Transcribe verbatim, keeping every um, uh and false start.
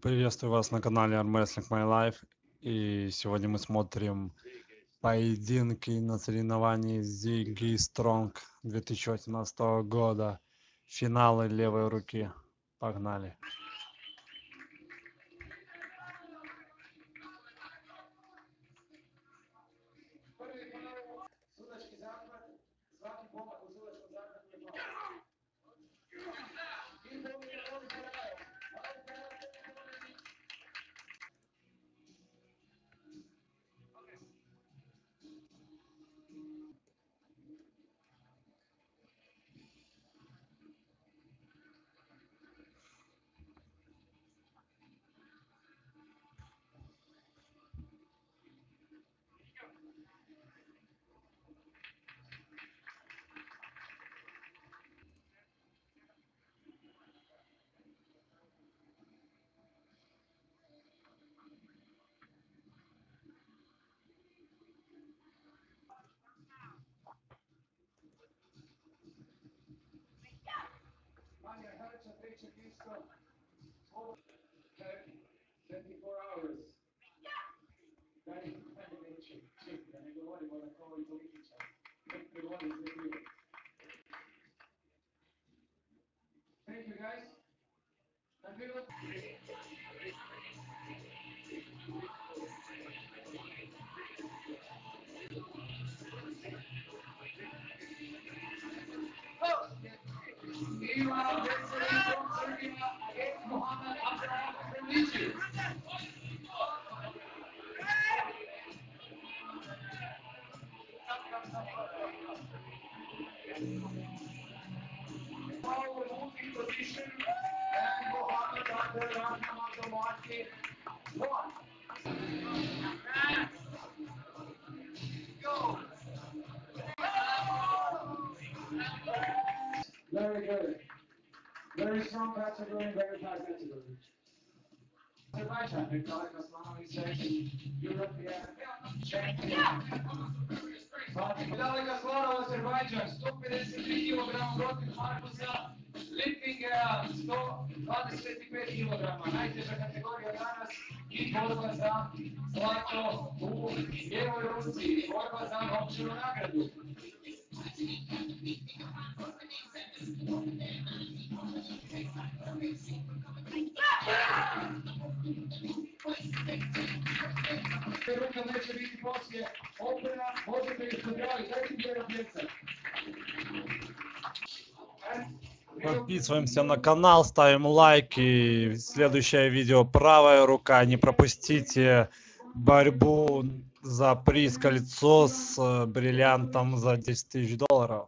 Приветствую вас на канале Arm Wrestling My Life. И сегодня мы смотрим поединки на соревновании Ziggy Strong две тысячи восемнадцатого года. Финалы левой руки. Погнали. Very good. Very strong category, very fast category. Azerbaijan, Nikолай Kosmanovic, European champion. Nikолай Kosmanov, Azerbaijan, сто пятьдесят три килограмма против Маркуса Липпингера, сто двадцать пять килограмма. Najteža kategorija danas i borba za zlato u lijevoj ruci. Borba za novčanu nagradu. Ruka neće biti poslije opera, možete ih pozdraviti, dajte mi jedan pjeca. Подписываемся на канал, ставим лайки. Следующее видео правая рука. Не пропустите борьбу за приз кольцо с бриллиантом за десять тысяч долларов.